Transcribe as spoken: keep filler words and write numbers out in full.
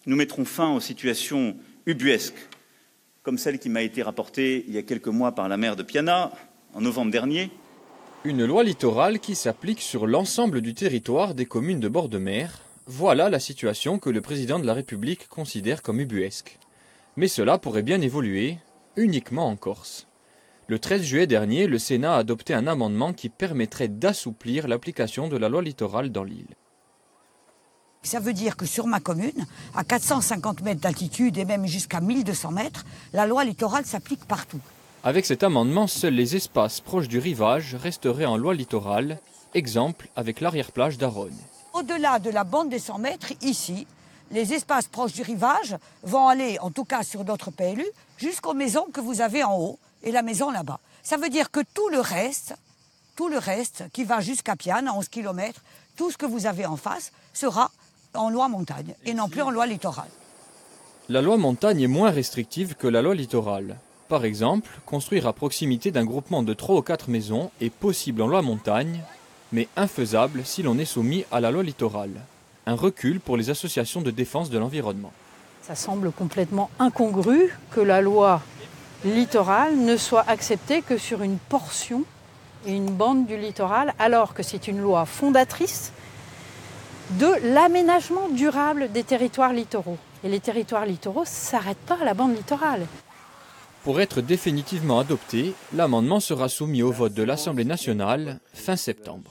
nous mettrons fin aux situations ubuesques, comme celle qui m'a été rapportée il y a quelques mois par la maire de Piana, en novembre dernier. Une loi littorale qui s'applique sur l'ensemble du territoire des communes de bord de mer. Voilà la situation que le président de la République considère comme ubuesque. Mais cela pourrait bien évoluer, uniquement en Corse. Le treize juillet dernier, le Sénat a adopté un amendement qui permettrait d'assouplir l'application de la loi littorale dans l'île. Ça veut dire que sur ma commune, à quatre cent cinquante mètres d'altitude et même jusqu'à mille deux cents mètres, la loi littorale s'applique partout. Avec cet amendement, seuls les espaces proches du rivage resteraient en loi littorale, exemple avec l'arrière-plage d'Arogne. Au-delà de la bande des cent mètres, ici, les espaces proches du rivage vont aller, en tout cas sur d'autres P L U, jusqu'aux maisons que vous avez en haut et la maison là-bas. Ça veut dire que tout le reste, tout le reste qui va jusqu'à Piane, à onze kilomètres, tout ce que vous avez en face sera en loi montagne et non plus en loi littorale. La loi montagne est moins restrictive que la loi littorale. Par exemple, construire à proximité d'un groupement de trois ou quatre maisons est possible en loi montagne, mais infaisable si l'on est soumis à la loi littorale. Un recul pour les associations de défense de l'environnement. Ça semble complètement incongru que la loi littorale ne soit acceptée que sur une portion et une bande du littoral, alors que c'est une loi fondatrice de l'aménagement durable des territoires littoraux. Et les territoires littoraux ne s'arrêtent pas à la bande littorale. Pour être définitivement adopté, l'amendement sera soumis au vote de l'Assemblée nationale fin septembre.